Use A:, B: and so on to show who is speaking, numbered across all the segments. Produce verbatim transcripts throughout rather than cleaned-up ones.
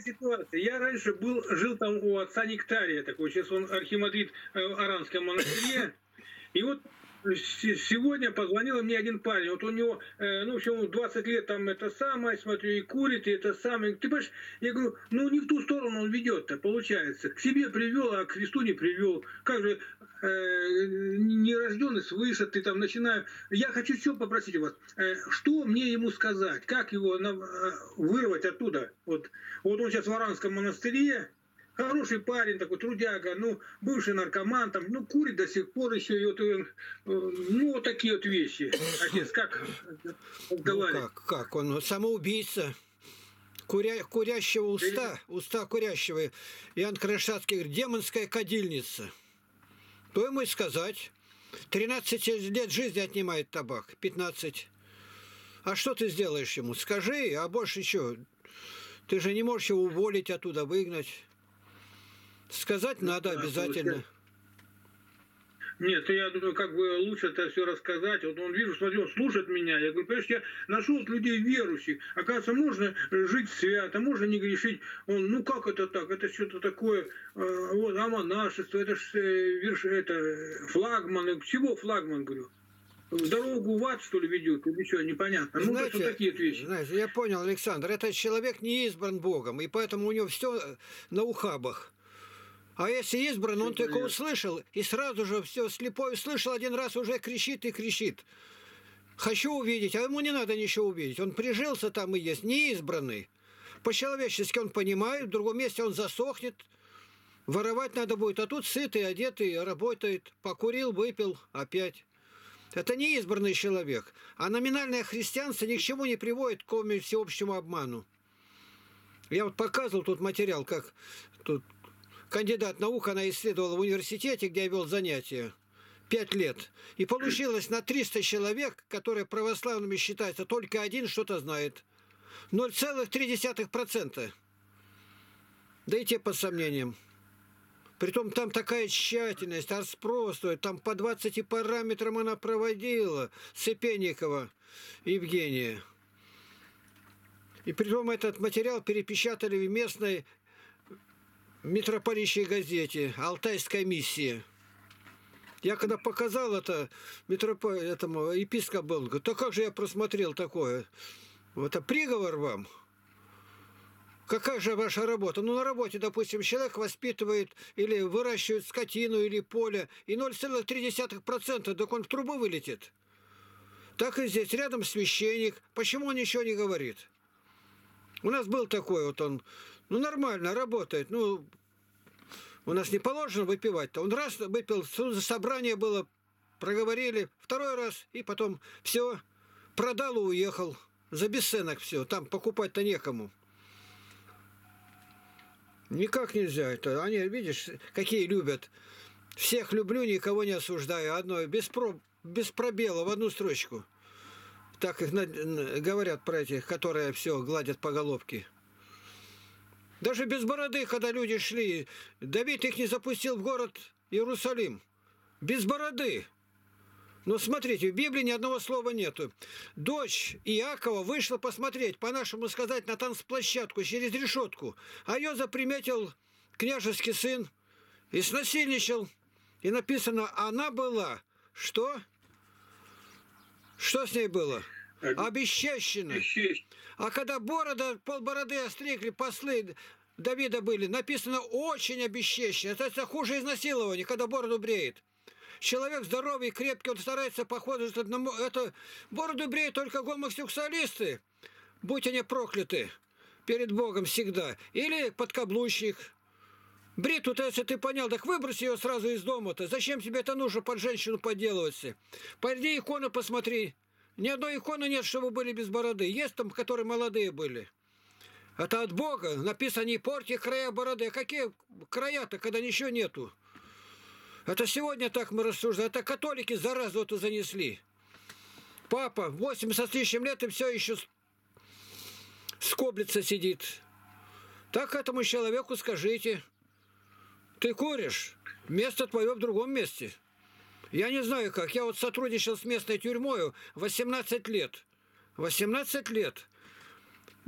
A: ситуация. Я раньше был, жил там у отца Нектария такой, сейчас он архимандрит э, в Аранском монастыре. И вот с- сегодня позвонил мне один парень, вот у него, э, ну, в общем, двадцать лет там это самое, смотрю, и курит, и это самое. Ты понимаешь, я говорю, ну, не в ту сторону он ведет-то, получается. К себе привел, а к Христу не привел. Как же, э, нерожденный свыше, ты там начинаю. Я хочу что попросить у вас, э, что мне ему сказать, как его на- э, вырвать оттуда? Вот, вот он сейчас в Аранском монастыре, хороший парень такой, трудяга, ну, бывший наркоман, там, ну, курит до сих пор еще, и вот, э, ну, вот такие вот вещи. Отец, как
B: Ну
A: разговаривать?
B: как, как? Он самоубийца. Куря, курящего уста, уста курящего. Иоанн Кронштадтский говорит, демонская кадильница. То ему и сказать. тринадцать лет жизни отнимает табак, пятнадцать. А что ты сделаешь ему? Скажи, а больше что? Ты же не можешь его уволить оттуда, выгнать. Сказать
A: Ну,
B: надо
A: да,
B: обязательно.
A: получается. Нет, я думаю, как бы лучше это все рассказать. Вот он, вижу, смотри, он слушает меня. Я говорю, понимаешь, я нашел людей верующих. Оказывается, можно жить свято, можно не грешить. Он, ну как это так? Это что-то такое, э, вот, а монашество, это ж э, верш, это э, флагман. Чего флагман, говорю? В дорогу в ад, что ли, ведет? Или что, непонятно. Ну, так вот
B: Знаете,
A: такие вот вещи.
B: знаете, я понял, Александр, этот человек не избран Богом, и поэтому у него все на ухабах. А если избран, он
A: Всё
B: только
A: понятно.
B: услышал, и сразу же все слепой услышал один раз, уже кричит и кричит. Хочу увидеть, а ему не надо ничего увидеть. Он прижился там и есть, не избранный. По-человечески он понимает, в другом месте он засохнет, воровать надо будет, а тут сытый, одетый, работает, покурил, выпил, опять. Это не избранный человек. А номинальное христианство ни к чему не приводит, кроме всеобщему обману. Я вот показывал тут материал, как тут кандидат наук, она исследовала в университете, где я вел занятия, пять лет. И получилось на триста человек, которые православными считаются, только один что-то знает. ноль целых три десятых процента. Да и те под сомнением. Притом там такая тщательность, расспрос, там по двадцати параметрам она проводила, Сыпенникова Евгения. И притом этот материал перепечатали в местной митрополичьей газете «Алтайская миссия». Я когда показал это митропо... этому епископ был, говорит, да как же я просмотрел такое? Это приговор вам? Какая же ваша работа? Ну, на работе, допустим, человек воспитывает или выращивает скотину или поле, и ноль целых три десятых процента, так он в трубу вылетит. Так и здесь, рядом священник. Почему он ничего не говорит? У нас был такой вот он, ну, нормально, работает. Ну, у нас не положено выпивать-то. Он раз выпил, собрание было, проговорили, второй раз, и потом все, продал и уехал. За бесценок все, там покупать-то некому. Никак нельзя это. Они, видишь, какие любят. Всех люблю, никого не осуждаю. Одно, без, про, без пробела, в одну строчку. Так их на, говорят про этих, которые все гладят по головке. Даже без бороды, когда люди шли, Давид их не запустил в город Иерусалим. Без бороды. Но смотрите, в Библии ни одного слова нету. Дочь Иакова вышла посмотреть, по-нашему сказать, на танцплощадку через решетку. А ее заприметил княжеский сын и снасильничал. И написано, она была. Что? Что с ней было? Обесчещена. А когда борода, полбороды остригли, послы Давида были, написано очень обесчещена. Это хуже изнасилования, когда бороду бреет. Человек здоровый, крепкий, он старается походить. Это бороду бреют только гомосексуалисты. Будь они прокляты перед Богом всегда. Или подкаблучник. Бритву, если ты понял, так выброси ее сразу из дома-то. Зачем тебе это нужно под женщину подделываться? Пойди икону посмотри. Ни одной иконы нет, чтобы были без бороды. Есть там, которые молодые были. Это от Бога. Написано, не порти края бороды. А какие края-то, когда ничего нету? Это сегодня так мы рассуждаем. Это католики заразу эту занесли. Папа, восемьдесят с лишним лет, и все еще скоблится сидит. Так этому человеку скажите. Ты куришь, место твое в другом месте. Я не знаю как. Я вот сотрудничал с местной тюрьмой восемнадцать лет. восемнадцать лет.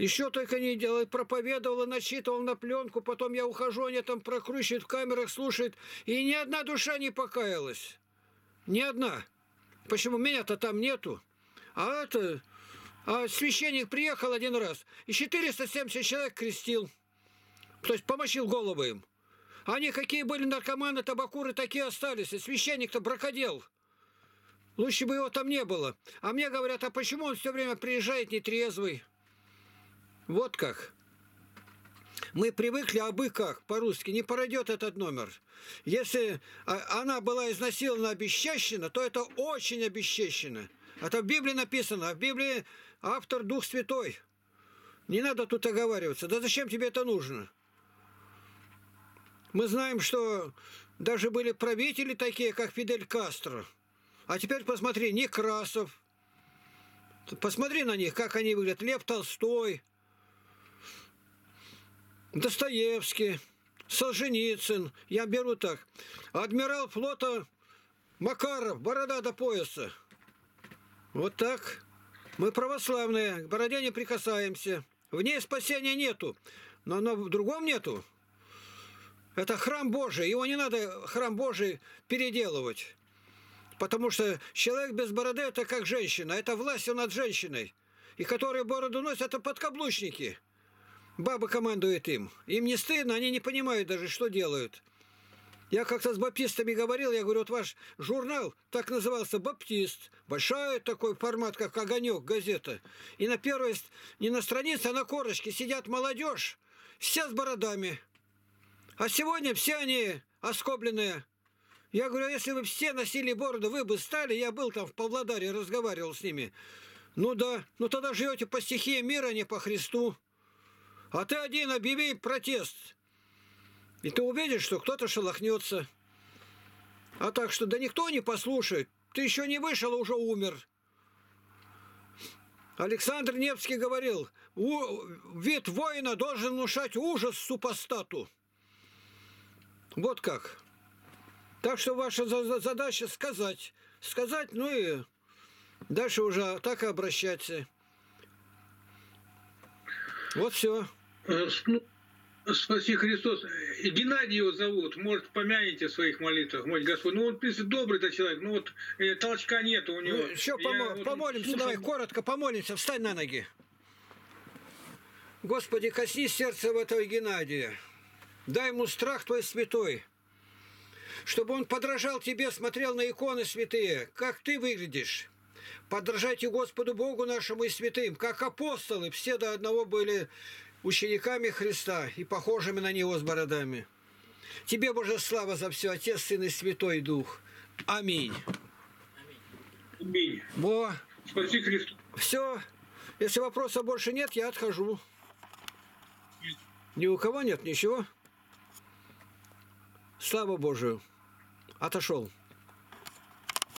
B: Еще только не делает, проповедовал, начитывал на пленку, потом я ухожу, они там прокручивают в камерах, слушают, и ни одна душа не покаялась. Ни одна. Почему? Меня-то там нету. А это... А священник приехал один раз, и четыреста семьдесят человек крестил. То есть помочил головы им. Они какие были наркоманы, табакуры, такие остались. И священник-то бракодел. Лучше бы его там не было. А мне говорят, а почему он все время приезжает нетрезвый? Вот как. Мы привыкли, а бы как, по-русски, не пройдет этот номер. Если она была изнасилована, обесчещена, то это очень обесчещено. Это в Библии написано, а в Библии автор Дух Святой. Не надо тут оговариваться. Да зачем тебе это нужно? Мы знаем, что даже были правители такие, как Фидель Кастро. А теперь посмотри, Некрасов. Посмотри на них, как они выглядят. Лев Толстой, Достоевский, Солженицын. Я беру так. Адмирал флота Макаров, борода до пояса. Вот так. Мы православные, к бороде не прикасаемся. В ней спасения нету, но, но в другом нету. Это храм Божий, его не надо, храм Божий, переделывать. Потому что человек без бороды – это как женщина, это власть над женщиной. И которые бороду носят – это подкаблучники. Баба командует им. Им не стыдно, они не понимают даже, что делают. Я как-то с баптистами говорил, я говорю, вот ваш журнал так назывался «Баптист». Большой такой формат, как «Огонек», газета. И на первой, не на странице, а на корочке сидят молодежь, все с бородами. А сегодня все они оскобленные. Я говорю, если вы все носили бороду, вы бы стали, я был там в Павлодаре, разговаривал с ними. Ну да, ну тогда живете по стихии мира, а не по Христу. А ты один объяви протест. И ты увидишь, что кто-то шелохнется. А так что, да никто не послушает. Ты еще не вышел, а уже умер. Александр Невский говорил, вид воина должен внушать ужас супостату. Вот как. Так что ваша задача сказать. Сказать, ну и дальше уже так и обращаться. Вот все.
A: Спаси Христос. Геннадий его зовут. Может, помяните в своих молитвах. Мой Господь. Ну, он, в принципе, добрый-то человек. Ну, вот э, толчка нету у него.
B: Ну, еще помо
A: вот,
B: помолимся,
A: слушал...
B: давай, коротко помолимся. Встань на ноги. Господи, коснись сердца этого Геннадия. Дай ему страх Твой святой. Чтобы он подражал Тебе, смотрел на иконы святые. Как Ты выглядишь. Подражайте Господу Богу нашему и святым. Как апостолы. Все до одного были учениками Христа и похожими на Него с бородами. Тебе, Боже, слава за все, Отец, Сын и Святой Дух. Аминь.
A: Аминь.
B: Во.
A: Спаси Христос.
B: Все. Если вопросов больше нет, я отхожу. Ни у кого нет ничего. Слава Божию. Отошел.